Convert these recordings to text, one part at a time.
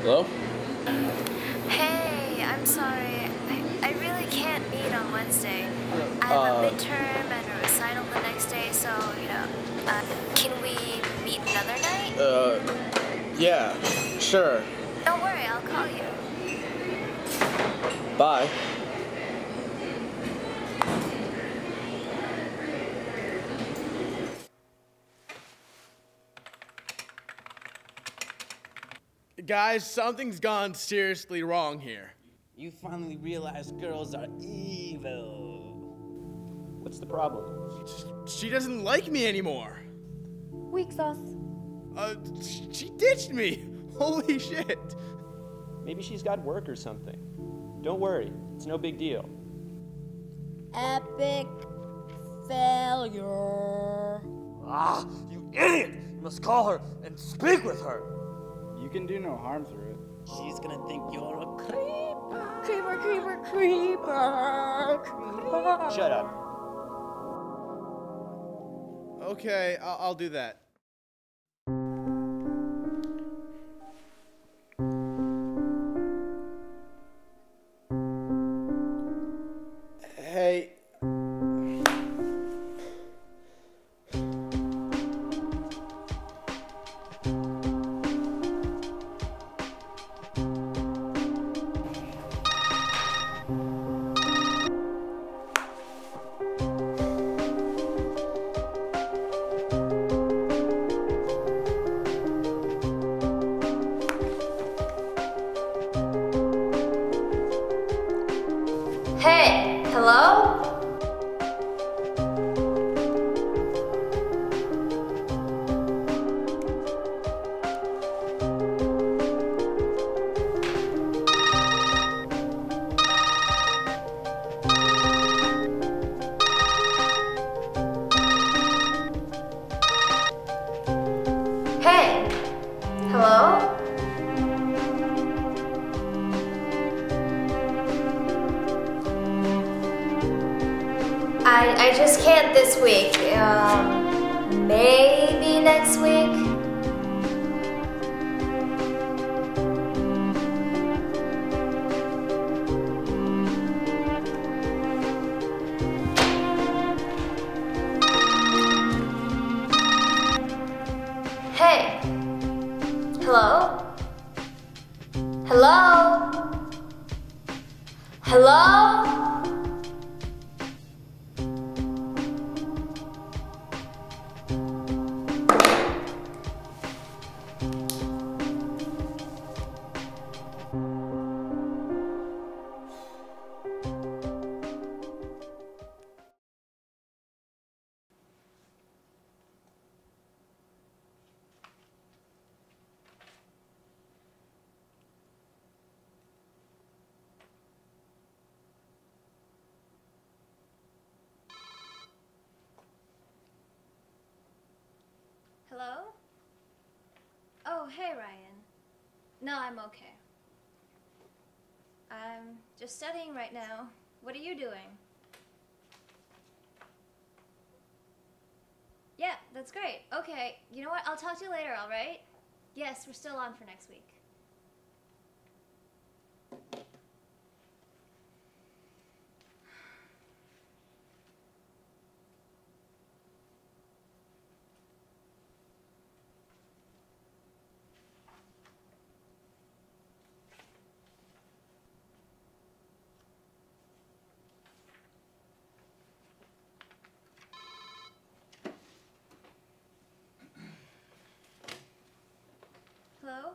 Hello? Hey, I'm sorry. I really can't meet on Wednesday. I have a midterm and a recital the next day, so, can we meet another night? Yeah, sure. Don't worry, I'll call you. Bye. Guys, something's gone seriously wrong here. You finally realized girls are evil. What's the problem? She doesn't like me anymore. Weak sauce. She ditched me. Holy shit. Maybe she's got work or something. Don't worry, it's no big deal. Epic failure. Ah, you idiot! You must call her and speak with her. You can do no harm through it. She's gonna think you're a creeper. Creeper, creeper, creeper, creeper. Shut up. Okay, I'll do that. Hey. Hey, hello? Hey, hello? I just can't this week. Maybe next week? Hey. Hello? Hello? Hello? Hello? Oh, hey, Ryan. No, I'm okay. I'm just studying right now. What are you doing? Yeah, that's great. Okay, you know what? I'll talk to you later, all right? Yes, we're still on for next week. Hello?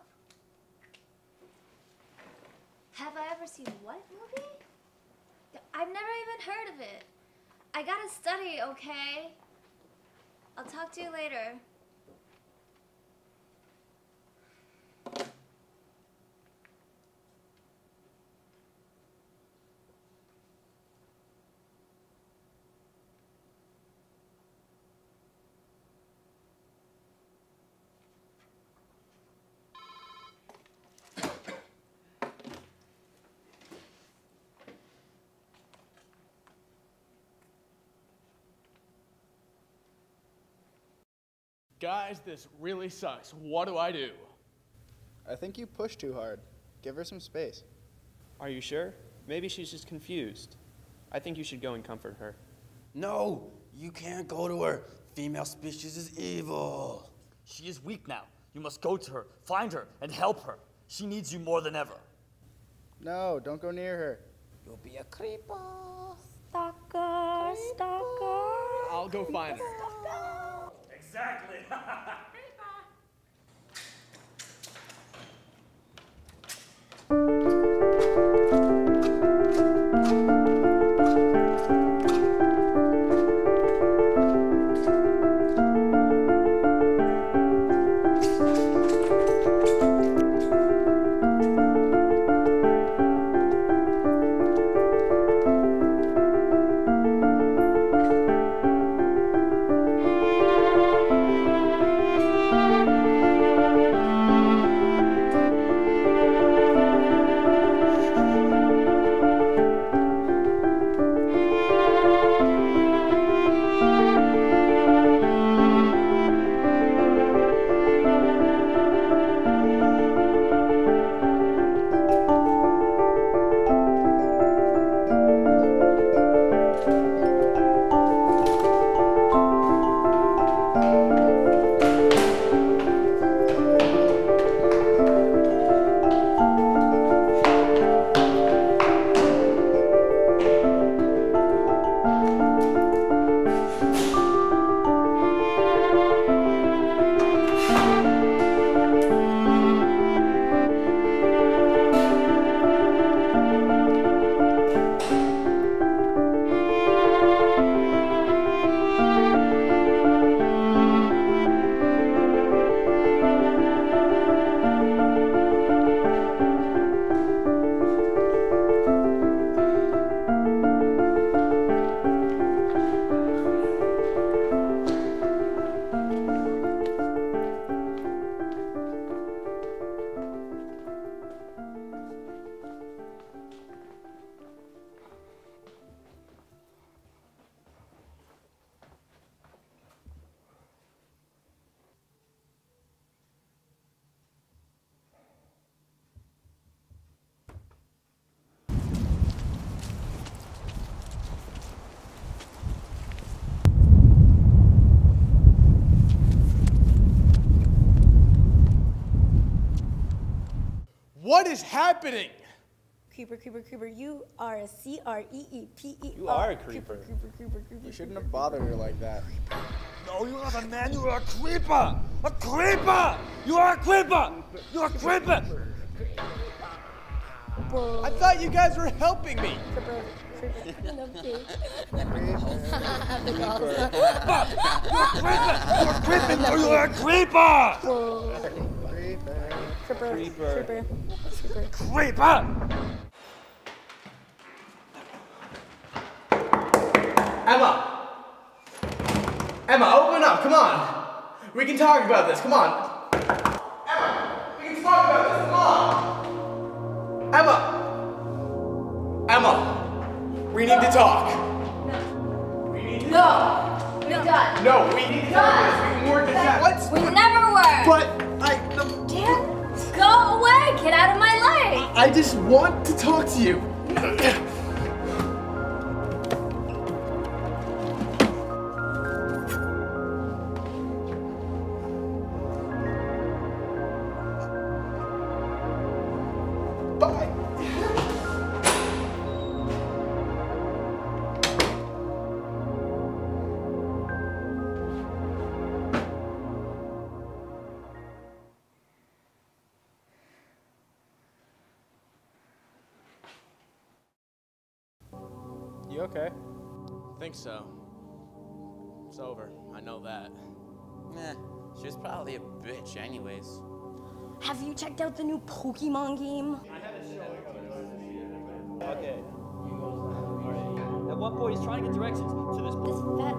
Have I ever seen what movie? I've never even heard of it. I gotta study, okay? I'll talk to you later. Guys, this really sucks. What do I do? I think you push too hard. Give her some space. Are you sure? Maybe she's just confused. I think you should go and comfort her. No, you can't go to her. Female species is evil. She is weak now. You must go to her, find her, and help her. She needs you more than ever. No, don't go near her. You'll be a creeper. Stalker, stalker. I'll go find her. Exactly. What is happening? Creeper, creeper, creeper. You are a C-R-E-E-P-E-R. You are a creeper. Creeper, creeper, creeper. You shouldn't have bothered her like that. No, you're not a man, you are a creeper! A creeper! You are a creeper! You're a creeper! I thought you guys were helping me. Creeper, creeper. I love you. You're a creeper! No, you're a creeper! Creeper, Creeper. creeper, creeper. Creeper! Emma! Emma, open up, come on! We can talk about this, come on! Emma! We can talk about this, come on! Emma! Emma! We need to talk! We need to No, we're done. No, we need to talk about this, we can work this out. What? We never were. But Dan, go away. Get out of my life. I just want to talk to you. Bye. You okay? Think so. It's over. I know that. Eh, she was probably a bitch anyways. Have you checked out the new Pokemon game? Okay. At one point, he's trying to get directions to this. This vet